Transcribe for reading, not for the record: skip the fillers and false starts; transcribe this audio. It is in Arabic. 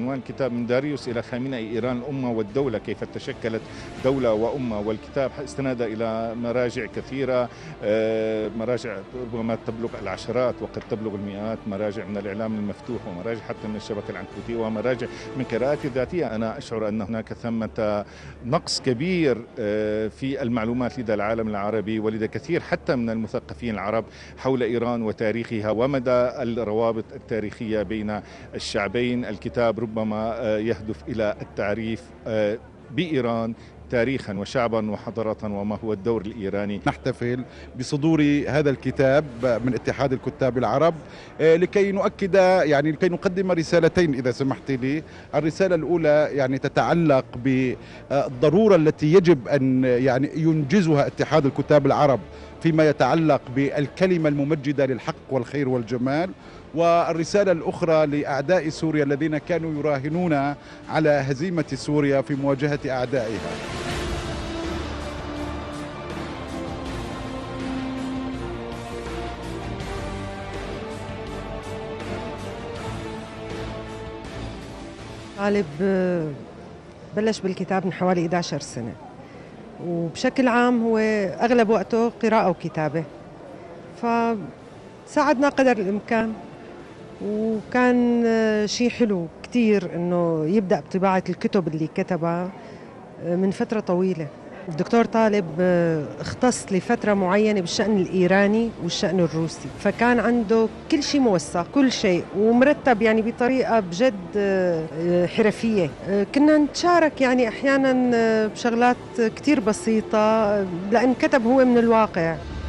عنوان الكتاب من داريوس إلى خامنئي إيران الأمة والدولة، كيف تشكلت دولة وأمة. والكتاب استناد إلى مراجع كثيرة، مراجع ربما تبلغ العشرات وقد تبلغ المئات، مراجع من الإعلام المفتوح ومراجع حتى من الشبكة العنكبوتية ومراجع من قراءاتي الذاتية. أنا أشعر أن هناك ثمة نقص كبير في المعلومات لدى العالم العربي ولدى كثير حتى من المثقفين العرب حول إيران وتاريخها ومدى الروابط التاريخية بين الشعبين. الكتاب ربما يهدف إلى التعريف بإيران تاريخا وشعبا وحضارة وما هو الدور الإيراني. نحتفل بصدور هذا الكتاب من اتحاد الكتاب العرب لكي نؤكد لكي نقدم رسالتين إذا سمحت لي. الرسالة الأولى تتعلق بالضرورة التي يجب أن ينجزها اتحاد الكتاب العرب فيما يتعلق بالكلمة الممجدة للحق والخير والجمال، والرسالة الأخرى لأعداء سوريا الذين كانوا يراهنون على هزيمة سوريا في مواجهة أعدائها. طالب بلش بالكتاب من حوالي 11 سنة، وبشكل عام هو أغلب وقته قراءة وكتابة، فساعدنا قدر الإمكان. وكان شيء حلو كتير إنه يبدأ بطباعة الكتب اللي كتبها من فترة طويلة. الدكتور طالب اختص لفترة معينة بالشأن الإيراني والشأن الروسي، فكان عنده كل شيء موثق، كل شيء ومرتب بطريقة بجد حرفية. كنا نتشارك أحيانا بشغلات كتير بسيطة لأن كتب هو من الواقع.